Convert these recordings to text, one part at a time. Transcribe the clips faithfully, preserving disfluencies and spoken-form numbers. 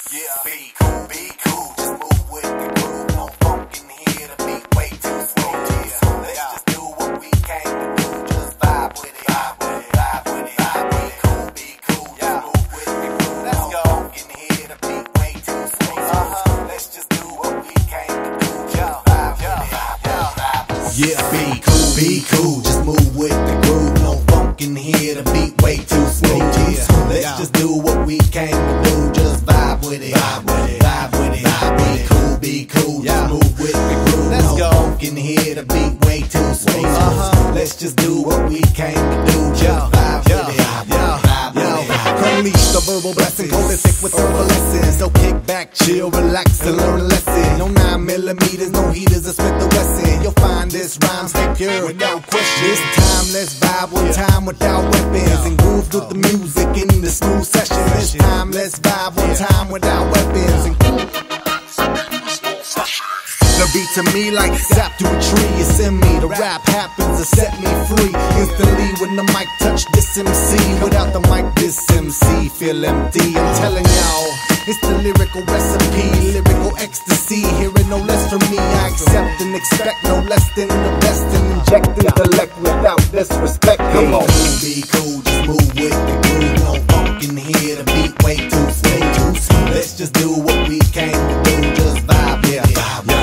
Yeah, be cool, be cool, just move with the groove. No funk in here, the beat way too slow. Yeah, let's just do what we came to do. Just vibe with it, vibe with it, vibe with it, vibe with it. Cool, be cool, just move with the groove. Let's go. No funk in here, the beat way too slow. Uh-huh. Let's just do what we came to do. Just vibe with it, vibe with it, vibe with it. Yeah, be cool, be cool, just move with the groove. No funk in here, the beat way too slow. Yeah, let's just do what we came to do. Just vibe with it, vibe with it, vibe with it, vibe with it. Be cool, be cool, yeah. Just move with the groove. Let's no go. Funk in here, the beat way too slow. Uh-huh. Let's just do what we came to do. Just vibe with it, vibe with it, vibe with it. Unleash the verbal blessing, prolific with herbal lessons. So kick back, chill, relax, and learn a lesson. No nine millimeters, no heaters, or Smith the Wesson. You'll find this rhyme stay pure without question. This time, let's vibe one time without weapons and groove through the music in the smooth session. This time, let's vibe one time without weapons and the beat to me like sap to a tree. It's in me, the rap happens to set me free. Instantly when the mic touch this M C. Without the mic this M C feel empty. I'm telling y'all, it's the lyrical recipe, lyrical ecstasy. Hearing no less from me, I accept and expect no less than the best. And inject intellect without disrespect. Come on, be cool, just move with the groove. No funk in here, the beat way too slow. Let's just do what we came to do. Just vibe, yeah, vibe, yeah.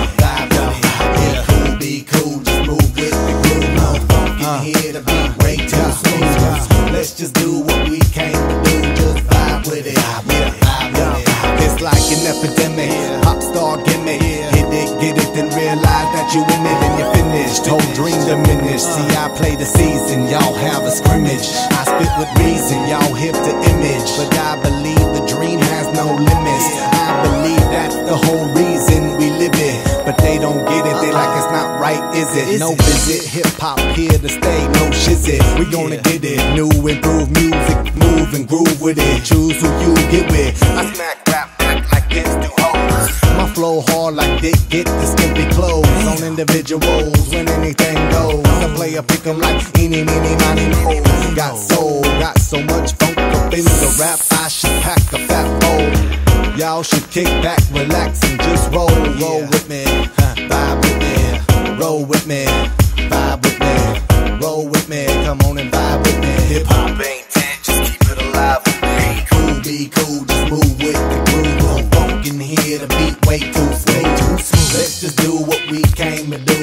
Let's just do what we came to do. Just vibe with it, vibe with it, vibe with it. It's like an epidemic, pop star gimmick. Hit it, get it, then realize that you in it and you're finished. Whole dream diminished. See, I play the season, y'all have a scrimmage. I spit with reason, y'all hip the image. But I believe the dream has no limits. I believe that's the whole reason we live it. But they don't get it, they like it's not right, is it? No visit, hip-hop here to stay, no shizit. We gonna get it, new improved music, move and groove with it. Choose who you get with. I smack rap back like this do hoes. My flow hard like dick, get the skimpy clothes on individuals when anything goes. I play a pick 'em like eeny, meeny, miny, mo. Got soul, got so much funk up in the rap, I should pack a fat bowl. Y'all should kick back, relax, and just roll, roll with me, vibe with me, roll with me, vibe with me, roll with me, come on and vibe with me. Hip hop ain't dead, just keep it alive with me. Be cool, be cool, just move with the groove. No funk in here, the beat way too slow. Let's just do what we came to do.